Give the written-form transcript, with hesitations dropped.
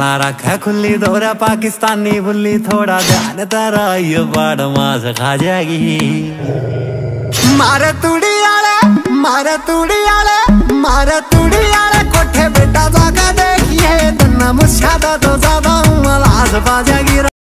नाला रखे खुली दोरा पाकिस्तानी बुल्ली, थोड़ा ध्यान तेरा ये बाड़ मास खा जाएगी। मारे तूड़ी आले, मारे तूड़ी आले, मारे तूड़ी आले।